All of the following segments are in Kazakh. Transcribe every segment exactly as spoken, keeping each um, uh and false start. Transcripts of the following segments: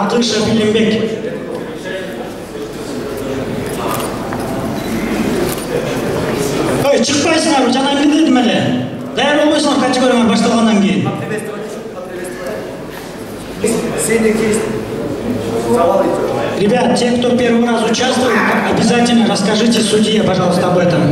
Акышев Илимбек. Ой, шықпайсыңар, жаңа мен дедім әлі. Даяр болмайсыңар категорияңар башталғаннан кейін. Ребят, те, кто первый раз участвует, обязательно расскажите судье, пожалуйста, об этом.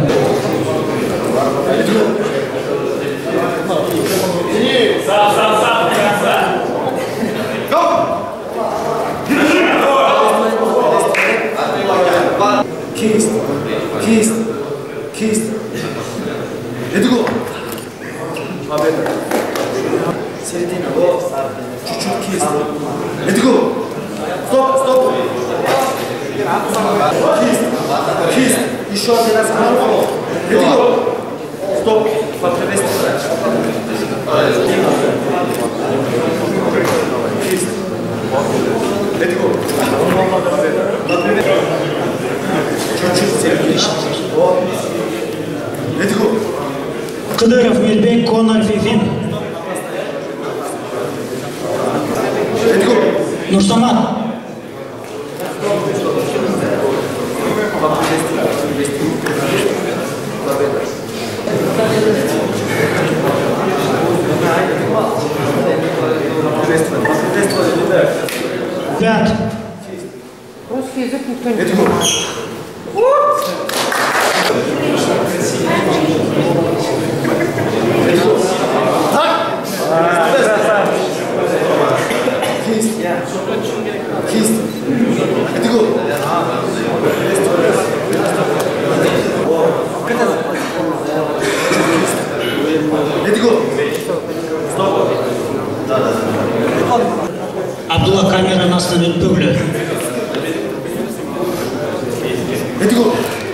Кисть, кисть, кисть. Let's go. Победа. Середина. Чуть-чуть кисть. Let's go. Стоп, стоп. Кисть, кисть. Еще один раз. Let's go. Стоп. Подпревести. Кисть. Let's go. Чуть-чуть середина. Let's go. Кыдыров Мирбек, Конор Фифин. Let's go. Нурсамат. Пять. Русский язык никто не Let's go. Кисть. Кисть. Let's go. Let's go. Стоп. Абдулла, камера нас на бөлі. Let's go.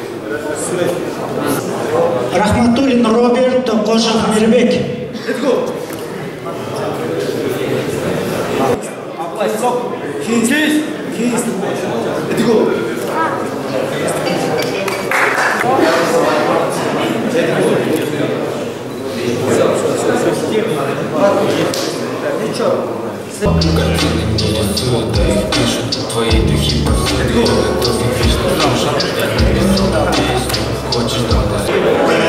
Рахматуллин Роберт, Кошев Мирбек. Let's go. Кисть. Кисть. Let's go. Картины не рисуют, да и пишут твои духи повсюду. Готовы вечно слушать, я написал песню. Хочешь домой?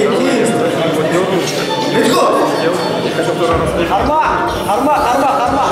Арма, арма, арма, арма.